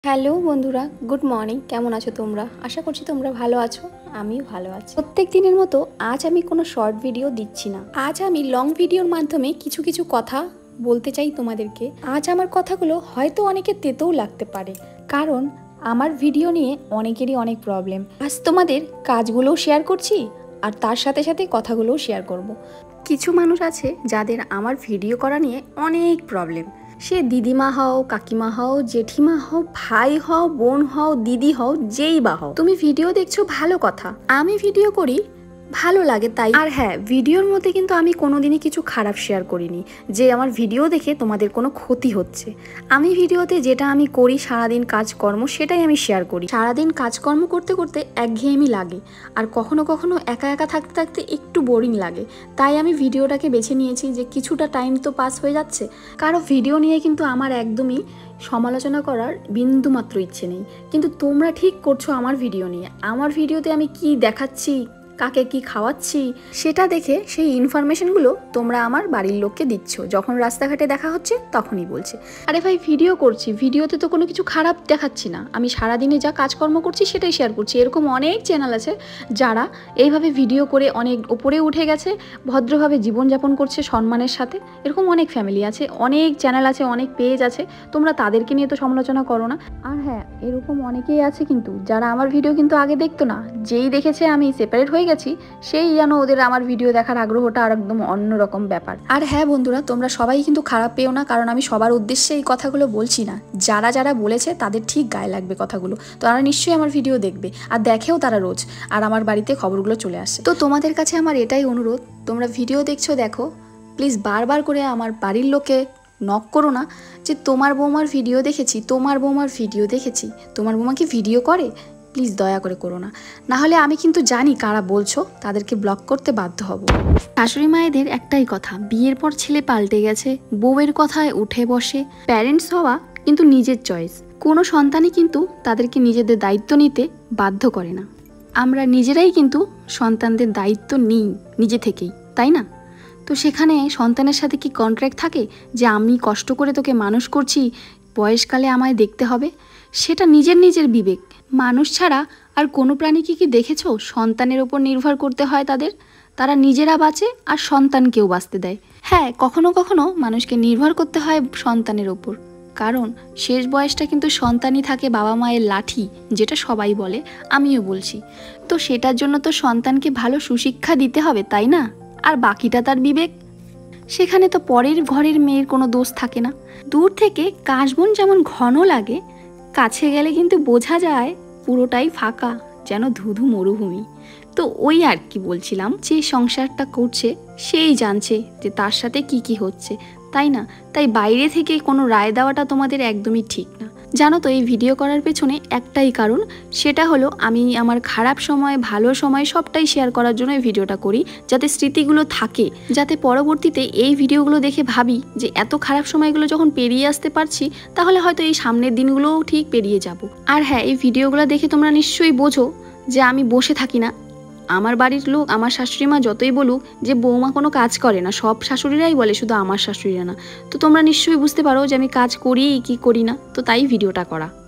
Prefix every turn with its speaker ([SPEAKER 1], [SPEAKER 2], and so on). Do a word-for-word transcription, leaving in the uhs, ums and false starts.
[SPEAKER 1] Hello বন্ধুরা, good morning. কেমন আছো তোমরা? আশা করছি তোমরা ভালো আছো, আমিও ভালো আছি। প্রত্যেক দিনের মতো আজ আমি কোনো শর্ট ভিডিও দিচ্ছি না। আজ আমি লং ভিডিওর মাধ্যমে কিছু কিছু কথা বলতে চাই তোমাদেরকে। আজ আমার কথাগুলো হয়তো অনেকে তেতেও লাগতে পারে, কারণ আমার ভিডিও নিয়ে অনেকেরই অনেক প্রবলেম। আজ তোমাদের কাজগুলোও শেয়ার করছি আর তার সাথে সাথে কথাগুলোও শেয়ার করব। কিছু মানুষ আছে যাদের আমার ভিডিও করা নিয়ে অনেক প্রবলেম। সে দিদিমা হও, কাকিমা হও, জেঠিমা হও, ভাই হও, বোন হও, দিদি হও, যেই বা হও, তুমি ভিডিও দেখছো ভালো কথা। আমি ভিডিও করি ভালো লাগে তাই। আর হ্যাঁ, ভিডিওর মধ্যে কিন্তু আমি কোনোদিনই কিছু খারাপ শেয়ার করিনি যে আমার ভিডিও দেখে তোমাদের কোনো ক্ষতি হচ্ছে। আমি ভিডিওতে যেটা আমি করি সারাদিন কাজকর্ম সেটাই আমি শেয়ার করি। সারাদিন কাজকর্ম করতে করতে একঘেয়েমি লাগে আর কখনো কখনো একা একা থাকতে থাকতে একটু বোরিং লাগে। তাই আমি ভিডিওটাকে বেছে নিয়েছি যে কিছুটা টাইম তো পাস হয়ে যাচ্ছে। কারো ভিডিও নিয়ে কিন্তু আমার একদমই সমালোচনা করার বিন্দুমাত্র ইচ্ছে নেই, কিন্তু তোমরা ঠিক করছো আমার ভিডিও নিয়ে। আমার ভিডিওতে আমি কি দেখাচ্ছি, কাকে কি খাওয়াচ্ছি, সেটা দেখে সেই ইনফরমেশনগুলো তোমরা আমার বাড়ির লোককে দিচ্ছ। যখন রাস্তাঘাটে দেখা হচ্ছে তখনই বলছে, আরে ভাই ভিডিও করছি, ভিডিওতে তো কোনো কিছু খারাপ দেখাচ্ছি না, আমি সারাদিনে যা কাজকর্ম করছি সেটাই শেয়ার করছি। এরকম অনেক চ্যানেল আছে যারা এইভাবে ভিডিও করে অনেক ওপরে উঠে গেছে, ভদ্রভাবে জীবনযাপন করছে সম্মানের সাথে। এরকম অনেক ফ্যামিলি আছে, অনেক চ্যানেল আছে, অনেক পেজ আছে, তোমরা তাদেরকে নিয়ে তো সমালোচনা করো না। আর হ্যাঁ, এরকম অনেকেই আছে কিন্তু যারা আমার ভিডিও কিন্তু আগে দেখতো না, যেই দেখেছে আমি সেপারেট হয়ে গেছি সেই যেন ওদের আমার ভিডিও দেখার আগ্রহটা আর একদম অন্যরকম ব্যাপার। আর হ্যাঁ বন্ধুরা, তোমরা সবাই কিন্তু খারাপ পেও না, কারণ আমি সবার উদ্দেশ্যে এই কথাগুলো বলছি না। যারা যারা বলেছে তাদের ঠিক গায়ে লাগবে কথাগুলো, তো তারা নিশ্চয়ই আমার ভিডিও দেখবে আর দেখেও তারা রোজ, আর আমার বাড়িতে খবরগুলো চলে আসে। তো তোমাদের কাছে আমার এটাই অনুরোধ, তোমরা ভিডিও দেখছো দেখো, প্লিজ বারবার করে আমার বাড়ির লোকে নক করো না যে তোমার বৌমার ভিডিও দেখেছি, তোমার বৌমার ভিডিও দেখেছি, তোমার বৌমা কি ভিডিও করে। প্লিজ দয়া করে করো না, নাহলে আমি কিন্তু জানি কারা বলছো, তাদেরকে ব্লক করতে বাধ্য হব। শাশুড়ি মায়েদের একটাই কথা, বিয়ের পর ছেলে পাল্টে গেছে, বউয়ের কথায় উঠে বসে। প্যারেন্টস হওয়া কিন্তু নিজের চয়েস, কোনো সন্তানই কিন্তু তাদেরকে নিজেদের দায়িত্ব নিতে বাধ্য করে না। আমরা নিজেরাই কিন্তু সন্তানদের দায়িত্ব নিই নিজে থেকেই, তাই না? তো সেখানে সন্তানের সাথে কি কন্ট্রাক্ট থাকে যে আমি কষ্ট করে তোকে মানুষ করছি, বয়সকালে আমায় দেখতে হবে? সেটা নিজের নিজের বিবেক। মানুষ ছাড়া আর কোনো প্রাণীকে কি দেখেছো সন্তানের ওপর নির্ভর করতে হয় তাদের? তারা নিজেরা বাঁচে আর সন্তানকেও বাঁচতে দেয়। হ্যাঁ, কখনো কখনো মানুষকে নির্ভর করতে হয় সন্তানের ওপর, কারণ শেষ বয়সটা কিন্তু সন্তানই থাকে বাবা মায়ের লাঠি, যেটা সবাই বলে, আমিও বলছি। তো সেটার জন্য তো সন্তানকে ভালো সুশিক্ষা দিতে হবে, তাই না? আর বাকিটা তার বিবেক। সেখানে তো পরের ঘরের মেয়ের কোনো দোষ থাকে না। দূর থেকে কাশবন যেমন ঘন লাগে, কাছে গেলে কিন্তু বোঝা যায় পুরোটাই ফাঁকা, যেন ধুধু মরুভূমি। তো ওই আর কি বলছিলাম, যে সংসারটা করছে সেই জানছে যে তার সাথে কি কি হচ্ছে, তাই না? তাই বাইরে থেকে কোনো রায় দেওয়াটা তোমাদের একদমই ঠিক না। জানো তো, এই ভিডিও করার পেছনে একটাই কারণ, সেটা হলো আমি আমার খারাপ সময় ভালো সময় সবটাই শেয়ার করার জন্য এই ভিডিওটা করি, যাতে স্মৃতিগুলো থাকে, যাতে পরবর্তীতে এই ভিডিওগুলো দেখে ভাবি যে এত খারাপ সময়গুলো যখন পেরিয়ে আসতে পারছি, তাহলে হয়তো এই সামনের দিনগুলোও ঠিক পেরিয়ে যাব। আর হ্যাঁ, এই ভিডিওগুলো দেখে তোমরা নিশ্চয়ই বোঝো যে আমি বসে থাকি না। আমার বাড়ির লোক, আমার শাশুড়ি মা যতই বলুক যে বৌমা কোনো কাজ করে না, সব শাশুড়িরাই বলে, শুধু আমার শাশুড়িরা না। তো তোমরা নিশ্চয়ই বুঝতে পারো যে আমি কাজ করি কি করি না, তো তাই ভিডিওটা করা।